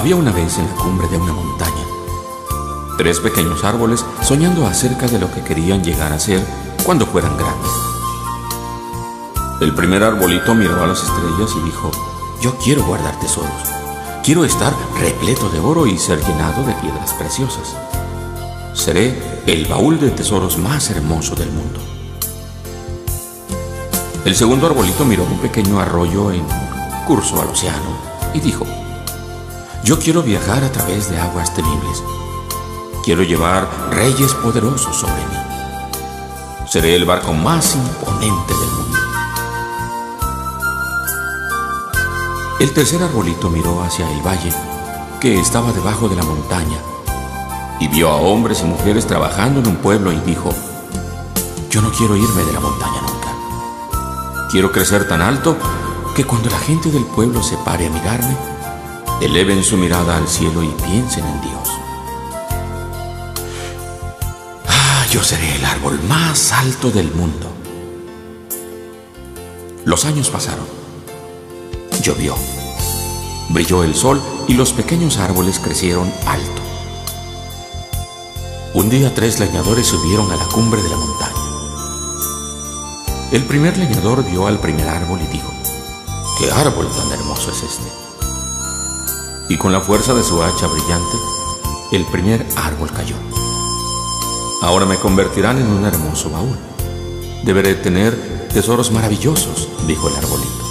Había una vez en la cumbre de una montaña 3 pequeños árboles soñando acerca de lo que querían llegar a ser cuando fueran grandes. El primer arbolito miró a las estrellas y dijo: yo quiero guardar tesoros. Quiero estar repleto de oro y ser llenado de piedras preciosas. Seré el baúl de tesoros más hermoso del mundo. El segundo arbolito miró un pequeño arroyo en curso al océano y dijo: yo quiero viajar a través de aguas temibles. Quiero llevar reyes poderosos sobre mí. Seré el barco más imponente del mundo. El tercer arbolito miró hacia el valle que estaba debajo de la montaña y vio a hombres y mujeres trabajando en un pueblo y dijo: yo no quiero irme de la montaña nunca. Quiero crecer tan alto que cuando la gente del pueblo se pare a mirarme, eleven su mirada al cielo y piensen en Dios. Yo seré el árbol más alto del mundo. Los años pasaron. Llovió. Brilló el sol y los pequeños árboles crecieron alto. Un día 3 leñadores subieron a la cumbre de la montaña. El primer leñador vio al primer árbol y dijo: ¿qué árbol tan hermoso es este? Y con la fuerza de su hacha brillante, el primer árbol cayó. Ahora me convertirán en un hermoso baúl. Deberé tener tesoros maravillosos, dijo el arbolito.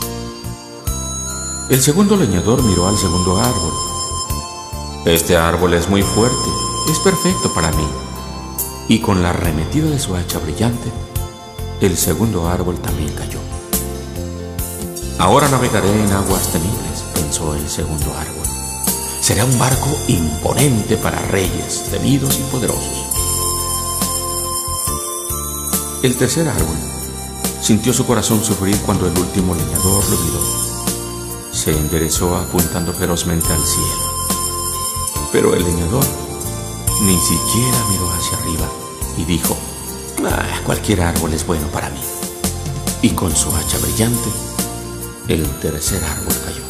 El segundo leñador miró al segundo árbol. Este árbol es muy fuerte, es perfecto para mí. Y con la arremetida de su hacha brillante, el segundo árbol también cayó. Ahora navegaré en aguas temibles, pensó el segundo árbol. Será un barco imponente para reyes temidos y poderosos. El tercer árbol sintió su corazón sufrir cuando el último leñador lo miró. Se enderezó apuntando ferozmente al cielo. Pero el leñador ni siquiera miró hacia arriba y dijo: cualquier árbol es bueno para mí. Y con su hacha brillante, el tercer árbol cayó.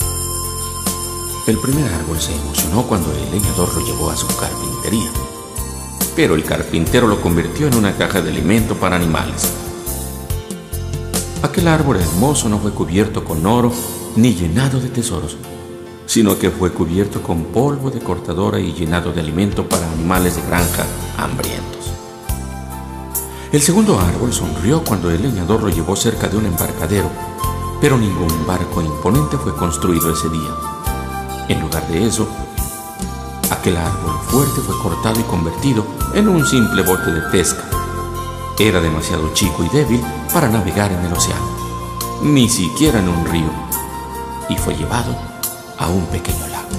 El primer árbol se emocionó cuando el leñador lo llevó a su carpintería. Pero el carpintero lo convirtió en una caja de alimento para animales. Aquel árbol hermoso no fue cubierto con oro ni llenado de tesoros, sino que fue cubierto con polvo de cortadora y llenado de alimento para animales de granja hambrientos. El segundo árbol sonrió cuando el leñador lo llevó cerca de un embarcadero, pero ningún barco imponente fue construido ese día. En lugar de eso, aquel árbol fuerte fue cortado y convertido en un simple bote de pesca. Era demasiado chico y débil para navegar en el océano, ni siquiera en un río, y fue llevado a un pequeño lago.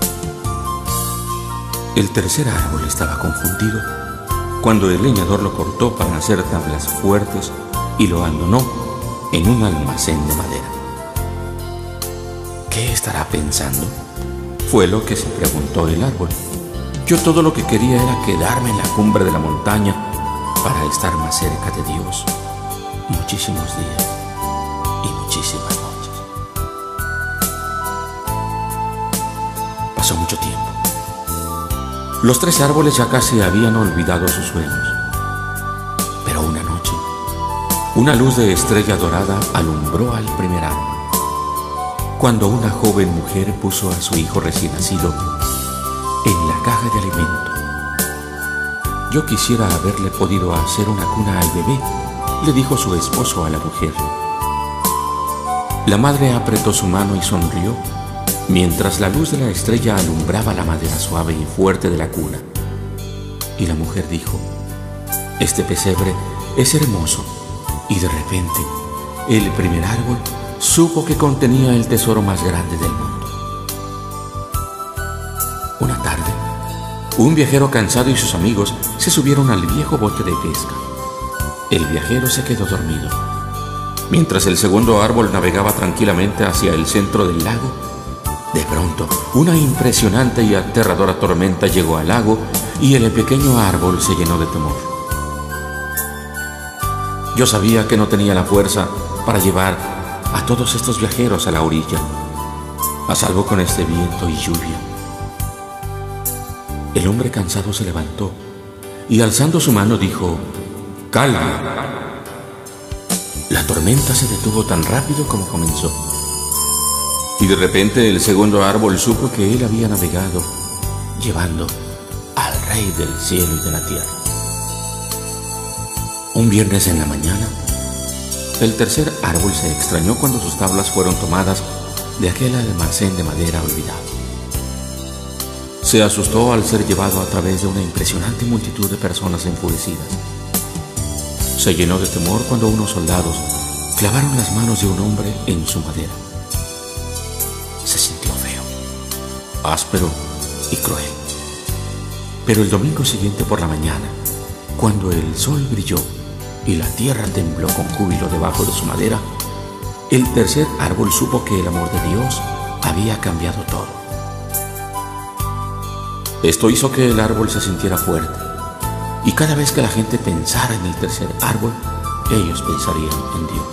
El tercer árbol estaba confundido cuando el leñador lo cortó para hacer tablas fuertes y lo abandonó en un almacén de madera. ¿Qué estará pensando?, fue lo que se preguntó el árbol. Yo todo lo que quería era quedarme en la cumbre de la montaña para estar más cerca de Dios muchísimos días y muchísimas noches. Pasó mucho tiempo. Los 3 árboles ya casi habían olvidado sus sueños. Pero una noche, una luz de estrella dorada alumbró al primer árbol, cuando una joven mujer puso a su hijo recién nacido en la caja de alimento. Yo quisiera haberle podido hacer una cuna al bebé, le dijo su esposo a la mujer. La madre apretó su mano y sonrió, mientras la luz de la estrella alumbraba la madera suave y fuerte de la cuna. Y la mujer dijo: este pesebre es hermoso. Y de repente, el primer árbol supo que contenía el tesoro más grande del mundo. Una tarde, un viajero cansado y sus amigos se subieron al viejo bote de pesca. El viajero se quedó dormido. Mientras el segundo árbol navegaba tranquilamente hacia el centro del lago, de pronto, una impresionante y aterradora tormenta llegó al lago y el pequeño árbol se llenó de temor. Yo sabía que no tenía la fuerza para llevar a todos estos viajeros a la orilla. a salvo con este viento y lluvia. El hombre cansado se levantó y alzando su mano dijo: «Calma». La tormenta se detuvo tan rápido como comenzó. Y de repente el segundo árbol supo que él había navegado, llevando al Rey del cielo y de la tierra. Un viernes en la mañana, el tercer árbol se extrañó cuando sus tablas fueron tomadas de aquel almacén de madera olvidado. Se asustó al ser llevado a través de una impresionante multitud de personas enfurecidas. Se llenó de temor cuando unos soldados clavaron las manos de un hombre en su madera. Se sintió feo, áspero y cruel. Pero el domingo siguiente por la mañana, cuando el sol brilló y la tierra tembló con júbilo debajo de su madera, el tercer árbol supo que el amor de Dios había cambiado todo. Esto hizo que el árbol se sintiera fuerte, y cada vez que la gente pensara en el tercer árbol, ellos pensarían en Dios.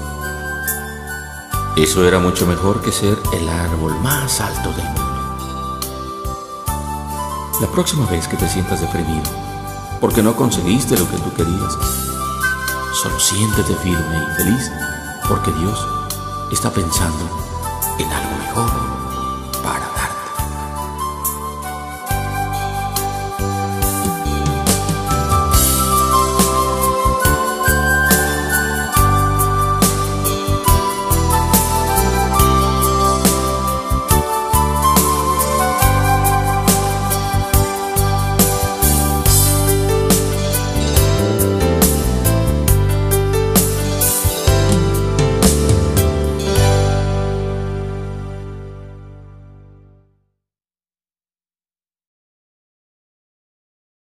Eso era mucho mejor que ser el árbol más alto del mundo. La próxima vez que te sientas deprimido porque no conseguiste lo que tú querías, solo siéntete firme y feliz porque Dios está pensando en algo mejor